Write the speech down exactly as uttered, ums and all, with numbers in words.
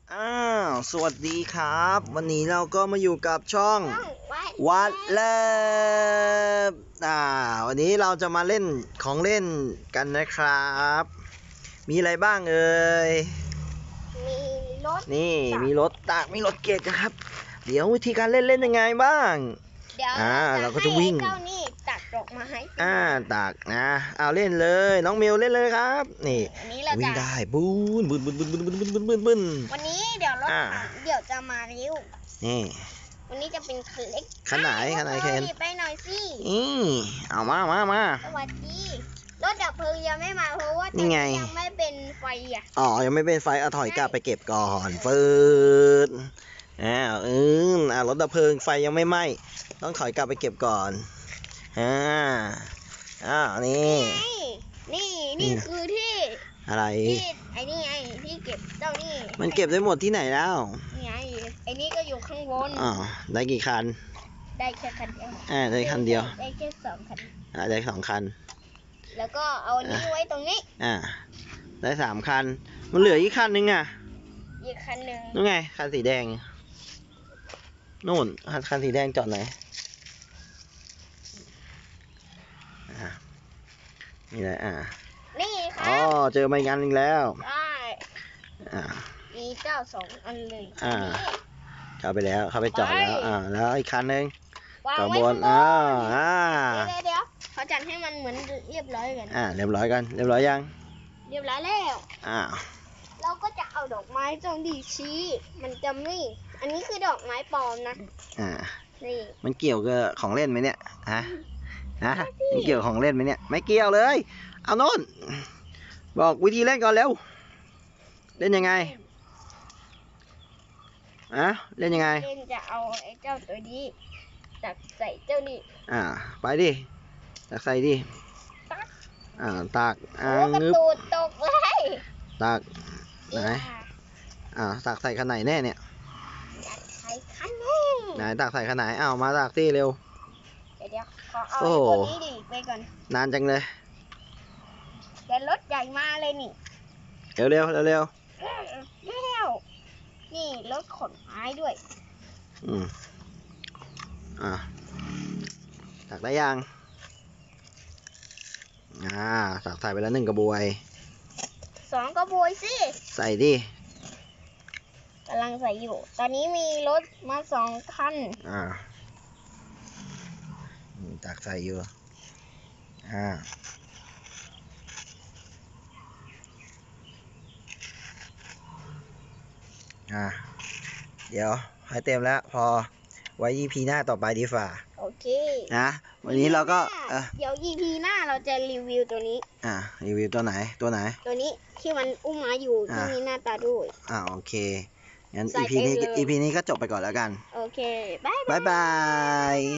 อ้าวสวัสดีครับ วันนี้เราก็มาอยู่กับช่องวัดเลิฟอ่าวันนี้เราจะมาเล่นของเล่นกันนะครับ มีอะไรบ้างเอ่ยมีรถนี่มีรถตักมีรถเกตครับ เดี๋ยววิธีการเล่นเล่นยังไงบ้างเดี๋ยวอ่าเราก็จะวิ่งเจ้านี่ตักดอกไม้อ่าตักนะเอาเล่นเลยน้องมิวเล่นเลยครับนี่อันนี้เราวิ่จะงได้บูนบูนบูนบูนบูนบูนบูนบูนบูนบูนวันนี้เดี๋ยวรถอ่าเดี๋ยวจะมาเร็วนี่วันนี้จะเป็นคันเล็กคันไหนคันไหนเคนไปหน่อยสินี่เอามามามาสวัสดีรถดับเพลิงยังไม่มาเพราะว่านี่ไงยังไม่เป็นไฟอ่ะอ๋อยังไม่เป็นไฟเอาถอยกลับไปเก็บก่อนฟืดอ้าวอืมอ่ารถดับเพลิงไฟยังไม่ไหม้ต้องถอยกลับไปเก็บก่อนอ่าอ้าวนี่นี่นี่นี่คือที่อะไรที่ไอ้นี่ไงที่เก็บเจ้านี่มันเก็บได้หมดที่ไหนแล้วนี่ไงไอ้นี่ก็อยู่ข้างบนอ๋อได้กี่คันได้แค่คันเดียวอ่าได้คันเดียวได้แค่สองคันอ่าได้สองคันแล้วก็เอาอันนี้ไว้ตรงนี้อ่าได้สามคัน มันเหลืออีกคันนึงอ่ะอีกคันหนึ่งนู่นไงคันสีแดงนู่นคันคันสีแดงจอดไหนอ่านี่แหละอ่านี่คอ๋รัอบ เจอมาอีกอันหนึงแล้วได้อ่ามีเจ้าสองอันเลยอ่านนี้เข้าไปแล้ว เข้าไปจอดแล้ว อ่า แล้วอีกคันหนึงวางจอดไว้บข้าน งบอ่าน อ่าเดี๋ยวเดี๋ยวเขาจัดให้มันเหมือนเรียบร้อยกันอ่า เรียบร้อยกัน เรียบร้อยยังเรียบร้อยแล้วอ่าเราก็จะเอาดอกไม้ตรงดีชี้ มันจะไม่ อันนี้คือดอกไม้ปลอมนะอ่านี่มันเกี่ยวกับของเล่นไหมเนี่ยฮะฮะมันเกี่ยวกับของเล่นไหมเนี่ย ไม่เกี่ยวเลย เอาโน่น บอกวิธีเล่นก่อนเร็ว เล่นยังไงอะเล่นยังไงเล่นจะเอาไอ้เจ้าตัวนี้จับใส่เจ้านี่อ่า ไปดิตักใส่ดิตักอ่า ตัก อ่าโอ้กระงึบตูดตกเลยตัก ไหนอ่ะอ่า ตักใส่ขนาดไหนแน่เนี่ยอยากใช้คันนี้ไหนตักใส่ขนาดไหนอ้าวมาตักที่เร็วเดี๋ยวเดี๋ยวขอเอาโอ้ไอ้โหตัวนี้ดิไปก่อนนานจังเลยเดี๋ยวรถใหญ่มาเลยนี่เร็วเร็วเร็วเร็วแล้วนี่รถขนไม้ด้วยอืมอ่าตักได้ยัง อ่าตักใส่ไปแล้วหนึ่งกระบวยสองกระบวยสิใส่ดิกำลังใส่อยู่ ตอนนี้มีรถมาสองคันอ่าอืมตักใส่อยู่ อ่า อ่า เดี๋ยวให้เต็มแล้ว พอไว้ อี พี หน้าต่อไปดีฝ่าโอเคนะ วันนี้เราก็เออเดี๋ยว อี พี หน้าเราจะรีวิวตัวนี้อ่า รีวิวตัวไหน ตัวไหนตัวนี้ที่มันอุ้มมาอยู่ที่อ่ามีมีหน้าตาด้วยอ่า โอเค งั้นใส่อี พีไปนี้เลยอี พี นี้ก็จบไปก่อนแล้วกันโอเค บ๊ายบายบ๊ายบาย